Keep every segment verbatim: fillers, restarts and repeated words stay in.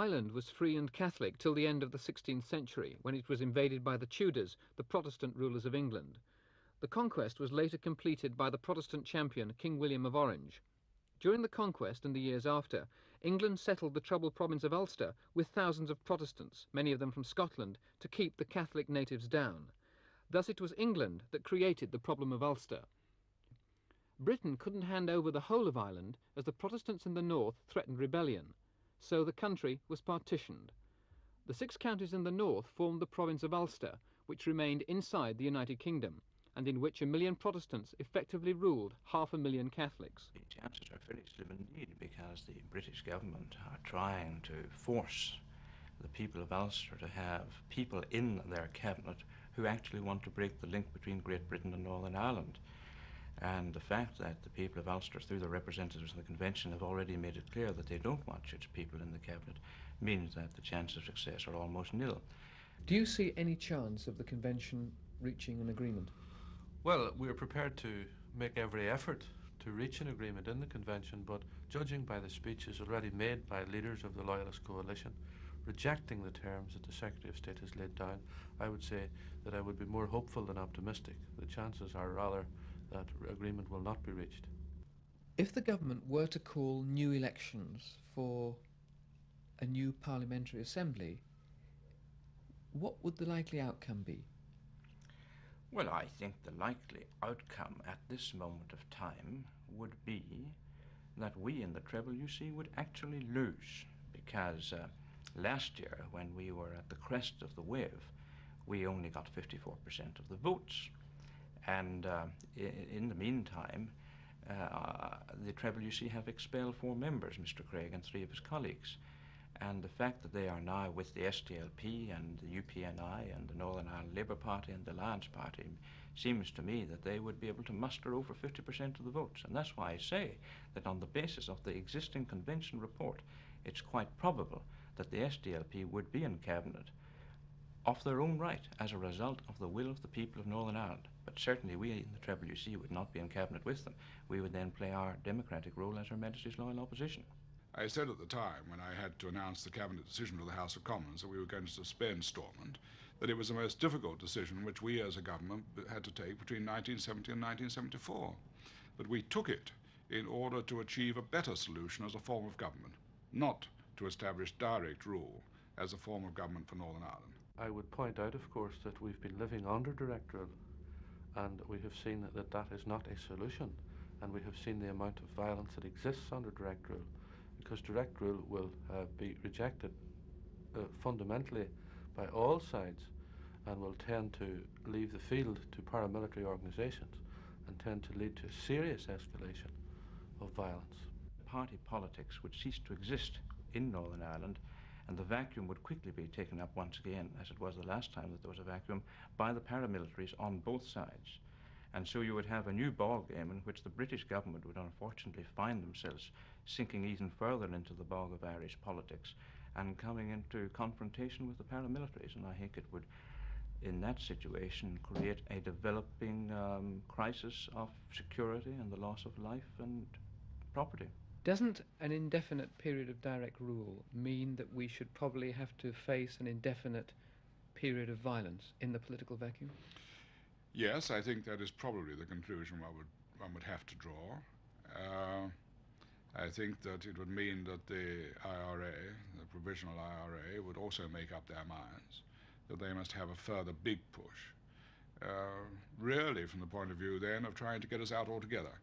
Ireland was free and Catholic till the end of the sixteenth century, when it was invaded by the Tudors, the Protestant rulers of England. The conquest was later completed by the Protestant champion King William of Orange. During the conquest and the years after, England settled the troubled province of Ulster with thousands of Protestants, many of them from Scotland, to keep the Catholic natives down. Thus it was England that created the problem of Ulster. Britain couldn't hand over the whole of Ireland, as the Protestants in the north threatened rebellion. So the country was partitioned. The six counties in the north formed the province of Ulster, which remained inside the United Kingdom, and in which a million Protestants effectively ruled half a million Catholics. The chances are very slim indeed, because the British government are trying to force the people of Ulster to have people in their cabinet who actually want to break the link between Great Britain and Northern Ireland. And the fact that the people of Ulster, through their representatives in the convention, have already made it clear that they don't want such people in the cabinet means that the chances of success are almost nil. Do you see any chance of the convention reaching an agreement? Well, we're prepared to make every effort to reach an agreement in the convention, but judging by the speeches already made by leaders of the Loyalist coalition, rejecting the terms that the Secretary of State has laid down, I would say that I would be more hopeful than optimistic. The chances are rather that agreement will not be reached. If the government were to call new elections for a new parliamentary assembly, what would the likely outcome be? Well, I think the likely outcome at this moment of time would be that we in the treble, you see, would actually lose, because uh, last year, when we were at the crest of the wave, we only got fifty-four percent of the votes. And uh, in, in the meantime, uh, the treble, you see, have expelled four members, Mister Craig and three of his colleagues. And the fact that they are now with the S D L P and the U P N I and the Northern Ireland Labour Party and the Alliance Party seems to me that they would be able to muster over fifty percent of the votes. And that's why I say that on the basis of the existing convention report, it's quite probable that the S D L P would be in cabinet of their own right as a result of the will of the people of Northern Ireland. But certainly we in the treble, you see, would not be in cabinet with them. We would then play our democratic role as Her Majesty's loyal opposition. I said at the time, when I had to announce the Cabinet decision to the House of Commons that we were going to suspend Stormont, that it was the most difficult decision which we as a government had to take between nineteen seventy and nineteen seventy-four. But we took it in order to achieve a better solution as a form of government, not to establish direct rule as a form of government for Northern Ireland. I would point out, of course, that we've been living under direct rule, and we have seen that that, that is not a solution, and we have seen the amount of violence that exists under direct rule, because direct rule will uh, be rejected uh, fundamentally by all sides and will tend to leave the field to paramilitary organisations and tend to lead to serious escalation of violence. Party politics would cease to exist in Northern Ireland, and the vacuum would quickly be taken up once again, as it was the last time that there was a vacuum, by the paramilitaries on both sides. And so you would have a new ball game in which the British government would unfortunately find themselves sinking even further into the bog of Irish politics and coming into confrontation with the paramilitaries. And I think it would, in that situation, create a developing um, crisis of security and the loss of life and property. Doesn't an indefinite period of direct rule mean that we should probably have to face an indefinite period of violence in the political vacuum? Yes, I think that is probably the conclusion one would, one would have to draw. Uh, I think that it would mean that the I R A, the provisional I R A, would also make up their minds that they must have a further big push, uh, really from the point of view then of trying to get us out altogether.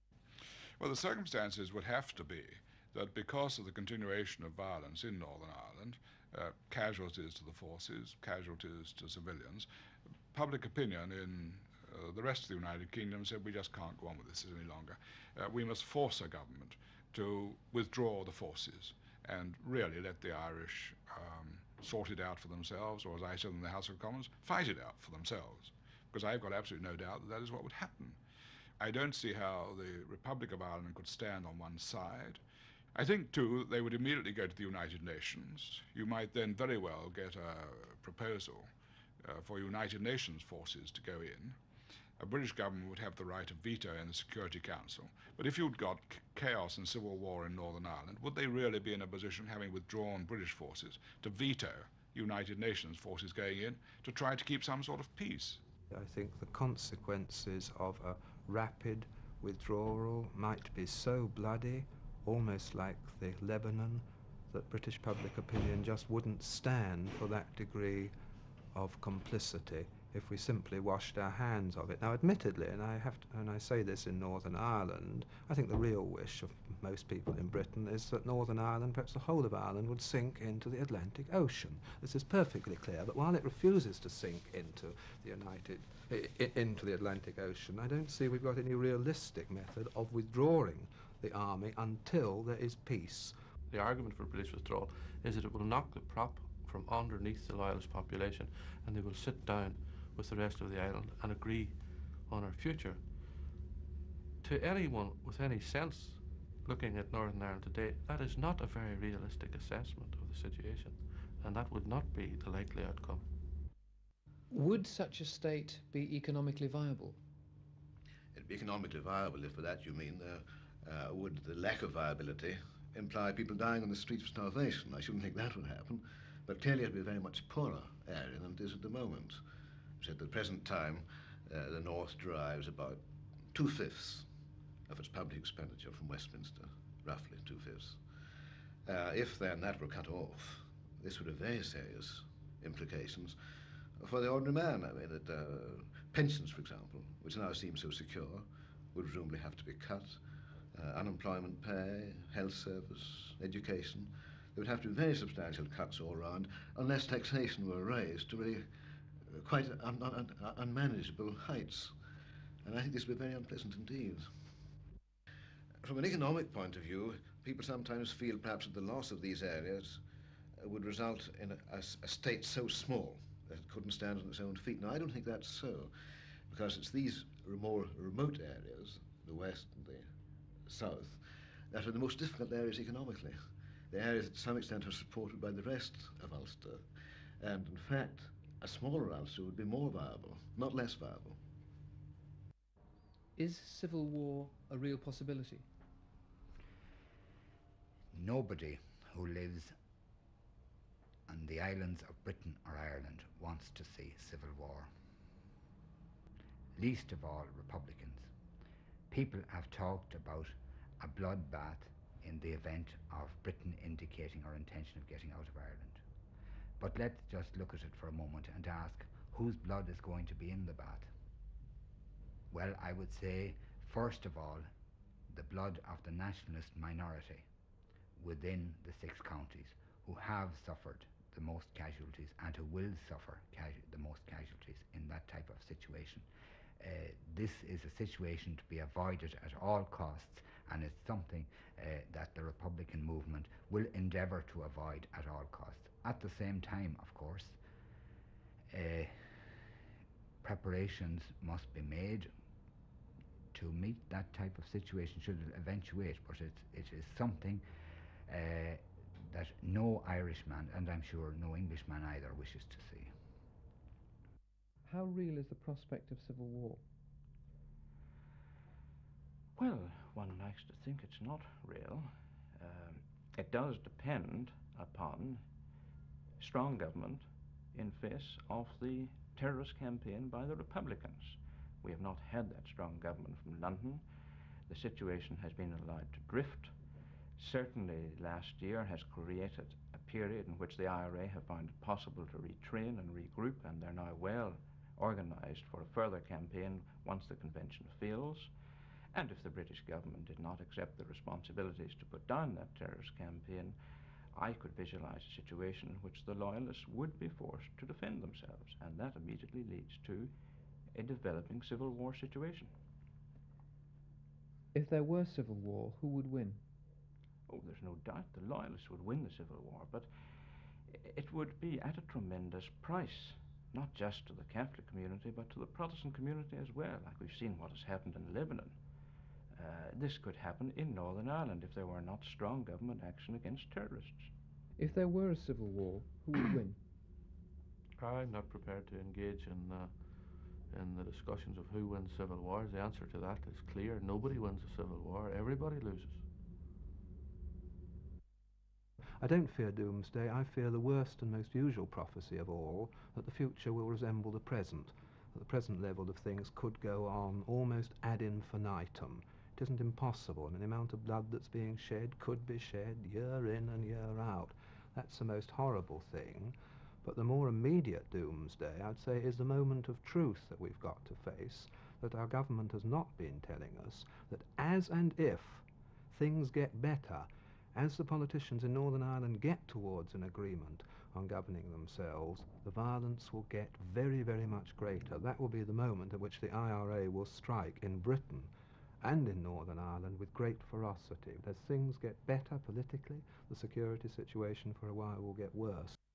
Well, the circumstances would have to be that because of the continuation of violence in Northern Ireland, uh, casualties to the forces, casualties to civilians, public opinion in uh, the rest of the United Kingdom said we just can't go on with this any longer. Uh, we must force a government to withdraw the forces and really let the Irish um, sort it out for themselves, or as I said in the House of Commons, fight it out for themselves. Because I've got absolutely no doubt that that is what would happen. I don't see how the Republic of Ireland could stand on one side. I think, too, they would immediately go to the United Nations. You might then very well get a proposal uh, for United Nations forces to go in. a British government would have the right of veto in the Security Council. But if you'd got chaos and civil war in Northern Ireland, would they really be in a position, having withdrawn British forces, to veto United Nations forces going in to try to keep some sort of peace? I think the consequences of a rapid withdrawal might be so bloody, almost like the Lebanon, that British public opinion just wouldn't stand for that degree of complicity if we simply washed our hands of it. Now, admittedly, and I have to, and I say this in Northern Ireland, I think the real wish of most people in Britain is that Northern Ireland, perhaps the whole of Ireland, would sink into the Atlantic Ocean. This is perfectly clear, but while it refuses to sink into the United, I, I, into the Atlantic Ocean, I don't see we've got any realistic method of withdrawing the army until there is peace. The argument for British withdrawal is that it will knock the prop from underneath the loyalist population, and they will sit down with the rest of the island and agree on our future. To anyone with any sense looking at Northern Ireland today, that is not a very realistic assessment of the situation, and that would not be the likely outcome. Would such a state be economically viable? It'd be economically viable if by that you mean uh, uh, would the lack of viability imply people dying on the streets of starvation. I shouldn't think that would happen, but clearly it'd be a very much poorer area than it is at the moment. So at the present time, uh, the North derives about two-fifths of its public expenditure from Westminster, roughly two-fifths. Uh, if then that were cut off, this would have very serious implications for the ordinary man. I mean, that uh, pensions, for example, which now seem so secure, would presumably have to be cut. Uh, unemployment pay, health service, education. There would have to be very substantial cuts all round, unless taxation were raised to really uh, quite un un un unmanageable heights. And I think this would be very unpleasant indeed. From an economic point of view, people sometimes feel perhaps that the loss of these areas uh, would result in a, a, a state so small that it couldn't stand on its own feet. Now, I don't think that's so, because it's these more remote areas, the west and the south, that are the most difficult areas economically. The areas that to some extent are supported by the rest of Ulster. And in fact, a smaller Ulster would be more viable, not less viable. Is civil war a real possibility? Nobody who lives on the islands of Britain or Ireland wants to see civil war. Least of all Republicans. People have talked about a bloodbath in the event of Britain indicating our intention of getting out of Ireland. But let's just look at it for a moment and ask, whose blood is going to be in the bath? Well, I would say, first of all, the blood of the nationalist minority within the six counties who have suffered the most casualties and who will suffer the most casualties in that type of situation. Uh, this is a situation to be avoided at all costs, and it's something uh, that the Republican movement will endeavour to avoid at all costs. At the same time, of course, uh, preparations must be made to meet that type of situation should it eventuate, but it, it is something uh, that no Irishman, and I'm sure no Englishman either, wishes to see. How real is the prospect of civil war? Well, one likes to think it's not real. Um, it does depend upon strong government in face of the terrorist campaign by the Republicans. We have not had that strong government from London. The situation has been allowed to drift. Certainly last year has created a period in which the I R A have found it possible to retrain and regroup, and they're now well organised for a further campaign once the convention fails. And if the British government did not accept the responsibilities to put down that terrorist campaign, I could visualise a situation in which the loyalists would be forced to defend themselves, and that immediately leads to a developing civil war situation. If there were civil war, who would win? Oh, there's no doubt the loyalists would win the civil war, but it would be at a tremendous price, not just to the Catholic community, but to the Protestant community as well, like we've seen what has happened in Lebanon. Uh, this could happen in Northern Ireland if there were not strong government action against terrorists. If there were a civil war, who would win? I'm not prepared to engage in uh, in the discussions of who wins civil wars, the answer to that is clear. Nobody wins a civil war, everybody loses. I don't fear doomsday, I fear the worst and most usual prophecy of all, that the future will resemble the present, that the present level of things could go on almost ad infinitum. It isn't impossible, and the amount of blood that's being shed could be shed year in and year out. That's the most horrible thing. But the more immediate doomsday, I'd say, is the moment of truth that we've got to face, that our government has not been telling us, that as and if things get better, as the politicians in Northern Ireland get towards an agreement on governing themselves, the violence will get very, very much greater. That will be the moment at which the I R A will strike in Britain and in Northern Ireland with great ferocity. As things get better politically, the security situation for a while will get worse.